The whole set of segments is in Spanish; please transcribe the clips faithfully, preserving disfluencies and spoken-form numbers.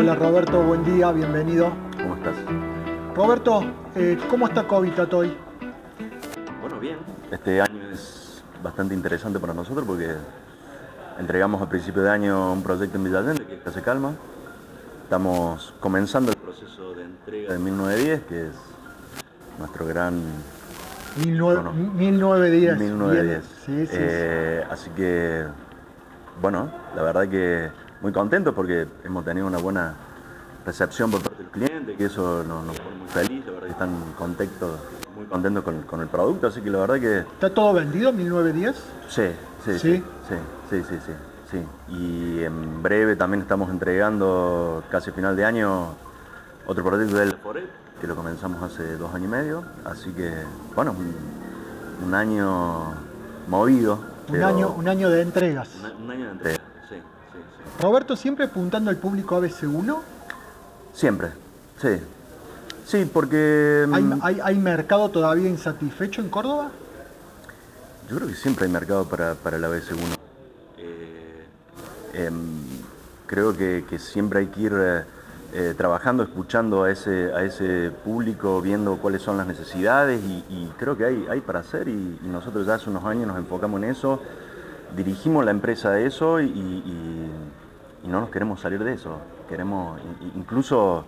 Hola Roberto, buen día, bienvenido. ¿Cómo estás? Roberto, eh, ¿cómo está Covitat hoy? Bueno, bien. Este año es bastante interesante para nosotros porque entregamos a principio de año un proyecto en Villa Allende, que es Casa Calma. Estamos comenzando el proceso de entrega de mil novecientos diez, que es nuestro gran... mil novecientos diez. mil novecientos diez. Sí, sí, eh, sí. Así que, bueno, la verdad que muy contentos porque hemos tenido una buena recepción por parte del cliente, que eso nos, nos pone muy feliz. La verdad que están contentos, muy contentos con, con el producto, así que la verdad que... ¿Está todo vendido mil novecientos diez? Sí, sí, sí, sí, sí, sí, sí, sí. Y en breve también estamos entregando, casi final de año, otro proyecto del Foret, que lo comenzamos hace dos años y medio, así que, bueno, un, un año movido. Un año, un año de entregas. Una, un año de entregas, sí, sí, sí. Roberto, ¿siempre apuntando al público A B C uno? Siempre, sí. Sí, porque... ¿Hay, hay, hay mercado todavía insatisfecho en Córdoba? Yo creo que siempre hay mercado para, para el A B C uno. Eh, eh, creo que, que siempre hay que ir eh, eh, trabajando, escuchando a ese, a ese público, viendo cuáles son las necesidades y, y creo que hay, hay para hacer y, y nosotros ya hace unos años nos enfocamos en eso, dirigimos la empresa a eso y, y, y no nos queremos salir de eso. Queremos incluso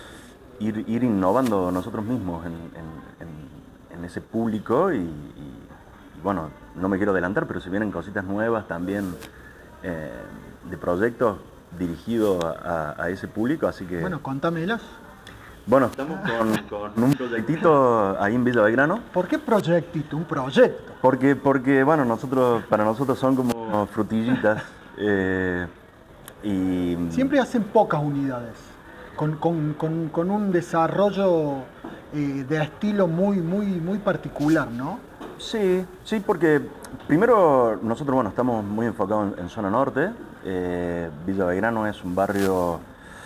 ir, ir innovando nosotros mismos en, en, en, en ese público y, y bueno, no me quiero adelantar, pero se vienen cositas nuevas también eh, de proyectos dirigidos a, a ese público, así que... Bueno, contámelas. Bueno, estamos con, con un proyectito ahí en Villa Belgrano. ¿Por qué proyectito? Un proyecto. Porque, porque bueno, nosotros, para nosotros son como frutillitas eh, y... Siempre hacen pocas unidades, con, con, con, con un desarrollo eh, de estilo muy, muy, muy particular, ¿no? Sí, sí, porque primero nosotros, bueno, estamos muy enfocados en, en zona norte. Eh, Villa Belgrano es un barrio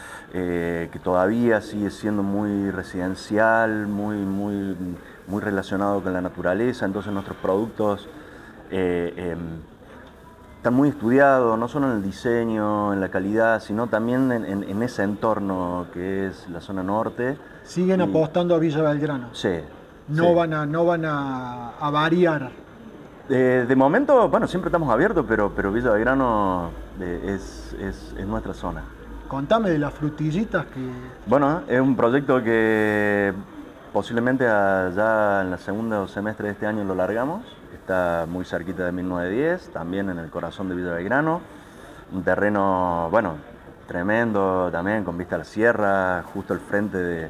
eh, que todavía sigue siendo muy residencial, muy, muy, muy relacionado con la naturaleza, entonces nuestros productos eh, eh, están muy estudiados, no solo en el diseño, en la calidad, sino también en, en, en ese entorno que es la zona norte. Siguen y, apostando a Villa Belgrano. Sí. No sí. van a, no van a, a variar. Eh, de momento, bueno, siempre estamos abiertos, pero, pero Villa Belgrano eh, es, es, es nuestra zona. Contame de las frutillitas que... Bueno, es un proyecto que posiblemente allá en la segunda semestre de este año lo largamos. Está muy cerquita de mil novecientos diez, también en el corazón de Villa Belgrano. Un terreno, bueno, tremendo también, con vista a la sierra, justo al frente de,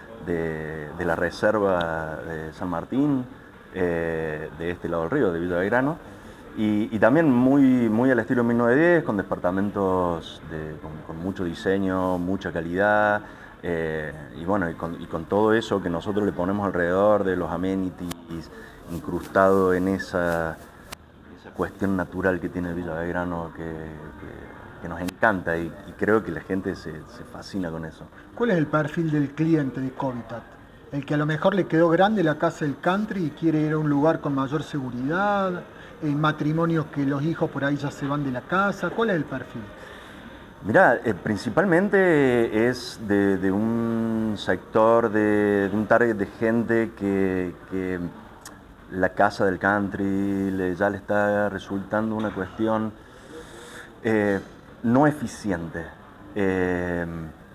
de, de la reserva de San Martín. Eh, de este lado del río, de Villa Belgrano, y, y también muy, muy al estilo mil novecientos diez, con departamentos de, con, con mucho diseño, mucha calidad, eh, y bueno, y con, y con todo eso que nosotros le ponemos alrededor de los amenities, incrustado en esa, esa cuestión natural que tiene Villa Belgrano, que, que, que nos encanta, y, y creo que la gente se, se fascina con eso. ¿Cuál es el perfil del cliente de Covitat? El que a lo mejor le quedó grande la casa del country y quiere ir a un lugar con mayor seguridad, en matrimonios que los hijos por ahí ya se van de la casa. ¿Cuál es el perfil? Mirá, eh, principalmente es de, de un sector, de, de un target de gente que, que la casa del country le, ya le está resultando una cuestión eh, no eficiente. Eh,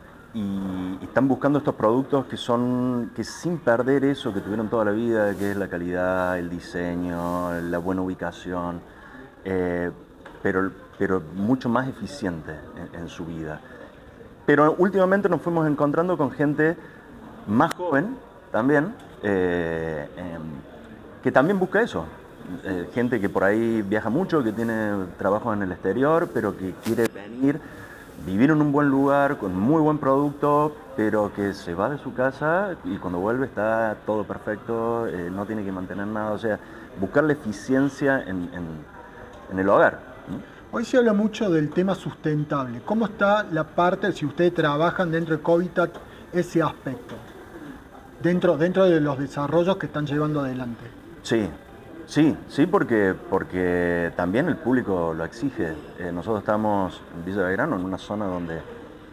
Y están buscando estos productos que son, que sin perder eso que tuvieron toda la vida, que es la calidad, el diseño, la buena ubicación, eh, pero, pero mucho más eficiente en, en su vida. Pero últimamente nos fuimos encontrando con gente más joven también, eh, eh, que también busca eso. Eh, gente que por ahí viaja mucho, que tiene trabajo en el exterior, pero que quiere venir, vivir en un buen lugar, con muy buen producto, pero que se va de su casa y cuando vuelve está todo perfecto, eh, no tiene que mantener nada, o sea, buscar la eficiencia en, en, en el hogar. Hoy se habla mucho del tema sustentable. ¿Cómo está la parte, si ustedes trabajan dentro de Covitat, ese aspecto? Dentro, dentro de los desarrollos que están llevando adelante. Sí. Sí, sí, porque, porque también el público lo exige. Eh, nosotros estamos en Villa Belgrano, en una zona donde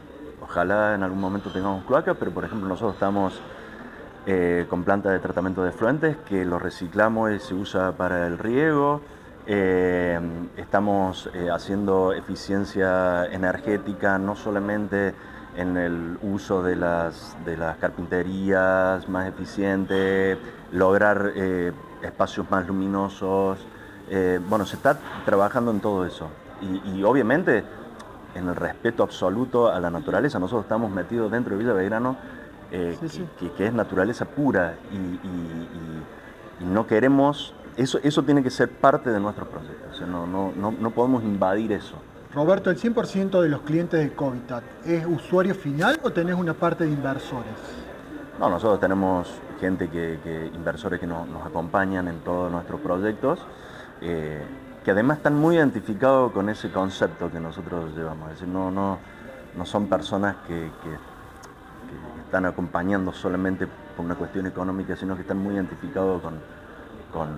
ojalá en algún momento tengamos cloacas, pero por ejemplo nosotros estamos eh, con planta de tratamiento de efluentes que lo reciclamos y se usa para el riego. Eh, estamos eh, haciendo eficiencia energética no solamente en el uso de las, de las carpinterías más eficientes, lograr eh, espacios más luminosos. Eh, bueno, se está trabajando en todo eso y, y obviamente en el respeto absoluto a la naturaleza. Nosotros estamos metidos dentro de Villa Belgrano, eh, sí, sí. Que, que es naturaleza pura y, y, y, y no queremos, eso, eso tiene que ser parte de nuestro proyecto, o sea, no, no, no, no podemos invadir eso. Roberto, ¿el cien por ciento de los clientes de Covitat es usuario final o tenés una parte de inversores? No, nosotros tenemos gente, que, que inversores que nos, nos acompañan en todos nuestros proyectos, eh, que además están muy identificados con ese concepto que nosotros llevamos. Es decir, no, no, no son personas que, que, que están acompañando solamente por una cuestión económica, sino que están muy identificados con, con,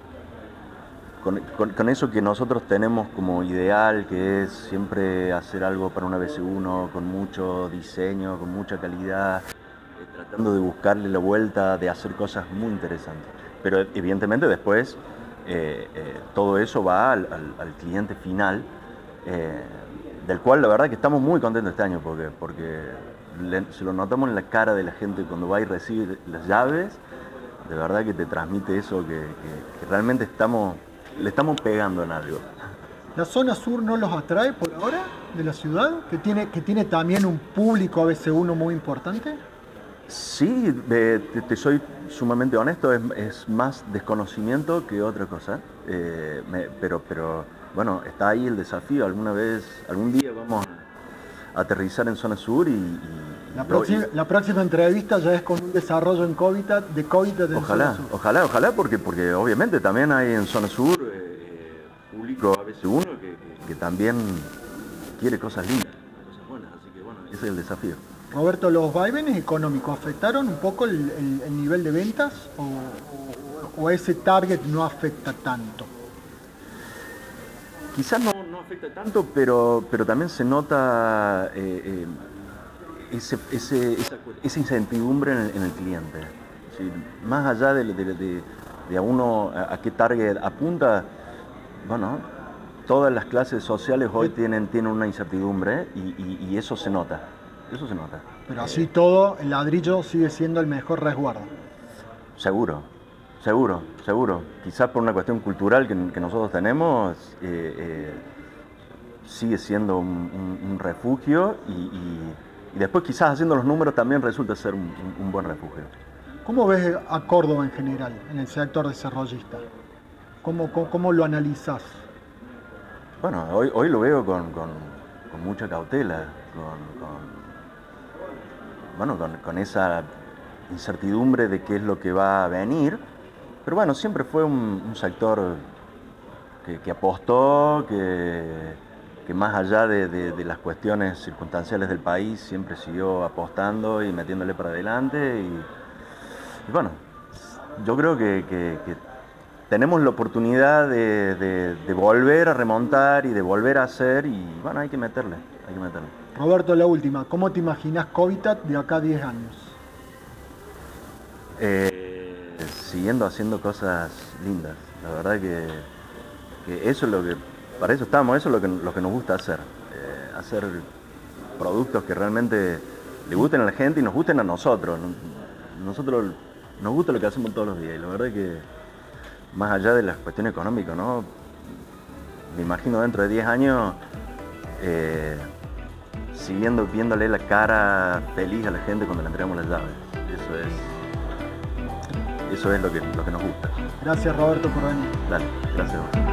con, con, con eso que nosotros tenemos como ideal, que es siempre hacer algo para una B C uno con mucho diseño, con mucha calidad, eh, tratando de buscarle la vuelta, de hacer cosas muy interesantes. Pero evidentemente después Eh, eh, todo eso va al, al, al cliente final, eh, del cual la verdad que estamos muy contentos este año porque, porque le, se lo notamos en la cara de la gente cuando va y recibe las llaves. De verdad que te transmite eso, que, que, que realmente estamos, le estamos pegando en algo. ¿La zona sur no los atrae por ahora de la ciudad? ¿Que tiene, que tiene también un público A B C uno muy importante? Sí, de, te, te soy sumamente honesto, es, es más desconocimiento que otra cosa, eh, me, pero, pero bueno, está ahí el desafío. Alguna vez, algún día vamos a aterrizar en zona sur y... y la, próxima, y, la próxima entrevista ya es con un desarrollo en Covitat, de Covitat en ojalá, zona sur. Ojalá, ojalá, porque, porque obviamente también hay en zona sur eh, público A B C uno que, que, que también quiere cosas lindas, cosas buenas, así que bueno, ese es el desafío. Roberto, ¿los vaivenes económicos afectaron un poco el, el, el nivel de ventas o, o, o ese target no afecta tanto? Quizás no, no afecta tanto, pero, pero también se nota eh, eh, ese, ese, esa, esa incertidumbre en el, en el cliente. ¿Sí? Más allá de, de, de, de a uno a, a qué target apunta, bueno, todas las clases sociales hoy tienen, tienen una incertidumbre y, y, y eso se nota. Eso se nota. Pero así todo, el ladrillo sigue siendo el mejor resguardo. Seguro, seguro, seguro. Quizás por una cuestión cultural que, que nosotros tenemos, eh, eh, sigue siendo un, un, un refugio y, y, y después quizás haciendo los números también resulta ser un, un, un buen refugio. ¿Cómo ves a Córdoba en general, en el sector desarrollista? ¿Cómo, cómo, cómo lo analizás? Bueno, hoy, hoy lo veo con, con, con mucha cautela, con... con Bueno, con, con esa incertidumbre de qué es lo que va a venir, pero bueno, siempre fue un, un sector que, que apostó, que, que más allá de, de, de las cuestiones circunstanciales del país, siempre siguió apostando y metiéndole para adelante. Y, y bueno, yo creo que, que, que tenemos la oportunidad de, de, de volver a remontar y de volver a hacer, y bueno, hay que meterle, hay que meterle. Roberto, la última, ¿cómo te imaginas Covitat de acá a diez años? Eh, siguiendo haciendo cosas lindas, la verdad que, que eso es lo que, para eso estamos, eso es lo que, lo que nos gusta hacer, eh, hacer productos que realmente le gusten a la gente y nos gusten a nosotros. Nosotros nos gusta lo que hacemos todos los días y la verdad que más allá de las cuestiones económicas, ¿no? Me imagino dentro de diez años eh, siguiendo viéndole la cara feliz a la gente cuando le entregamos las llaves. Eso es, eso es lo que, lo que nos gusta. Gracias, Roberto, por venir. Dale, gracias.